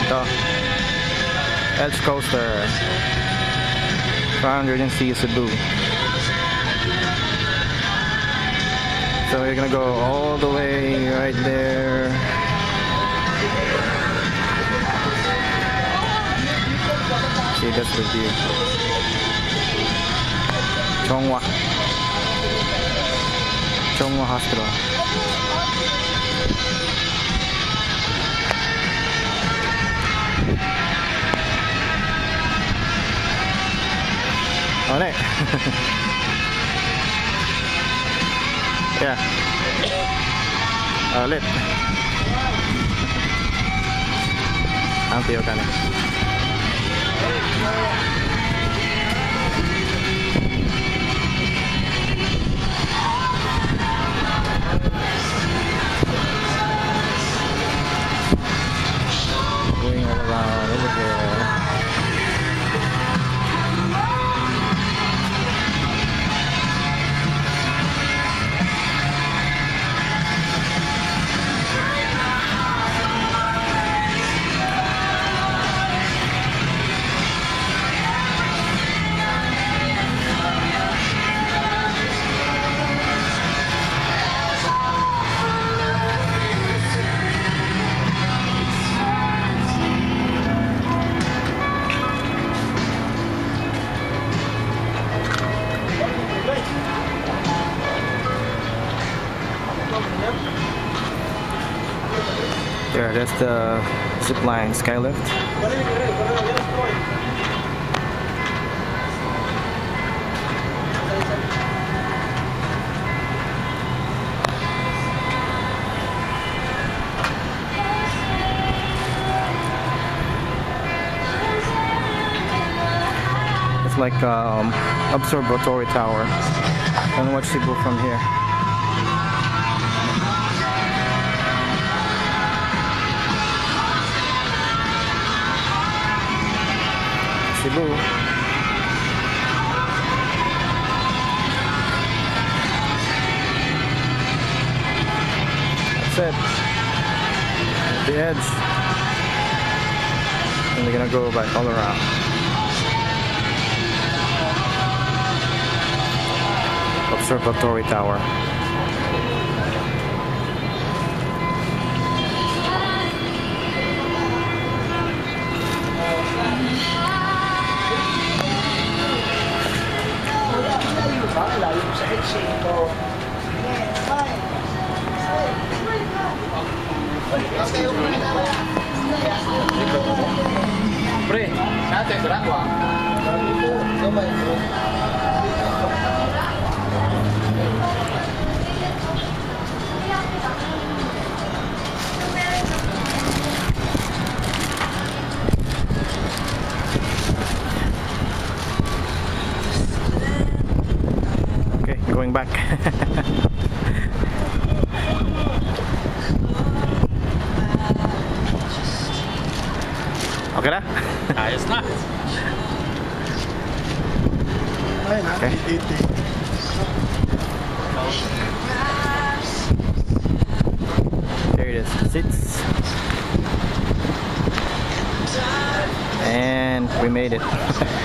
Ito. Edge Coaster. 500c Cebu. So you're gonna go all the way right there. See, that's the view. Chonghua Hospital. On it. Yeah. Lit. Anti Okane. Going all around over here. There, that's the zipline skylift. It's like observatory tower. You can watch Cebu from here. Cebu. That's it. The edge. And we're gonna go back all around. Observatory tower. Pre, nate berapa? Okay, going back. Okay na? Ayos na. Okay. There it is. Sits. And we made it.